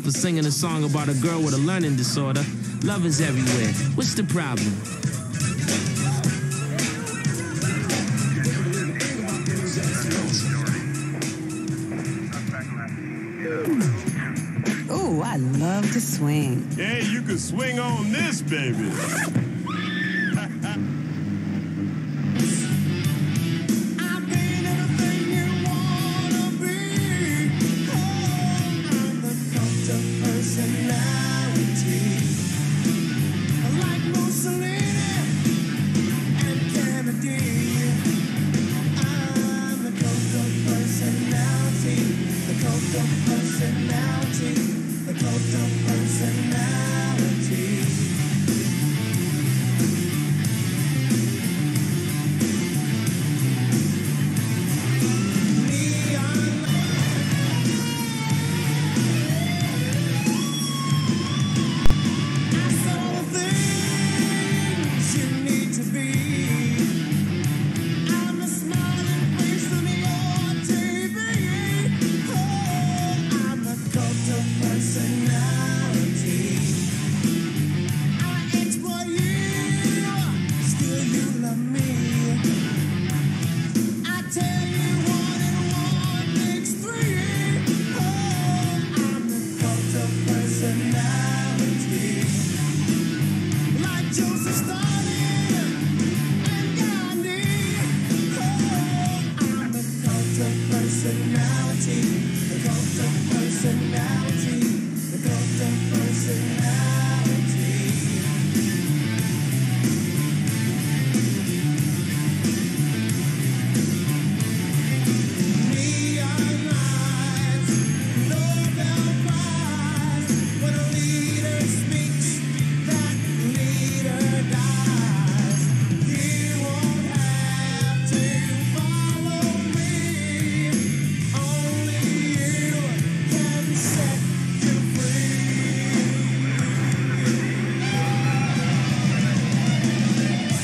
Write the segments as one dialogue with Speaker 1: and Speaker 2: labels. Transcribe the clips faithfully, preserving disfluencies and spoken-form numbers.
Speaker 1: for singing a song about a girl with a learning disorder. Love is everywhere. What's the problem?
Speaker 2: Oh, I love to swing.
Speaker 3: Hey, you can swing on this, baby.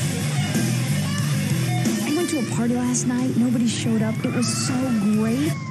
Speaker 4: Last night, nobody showed up. It was so great.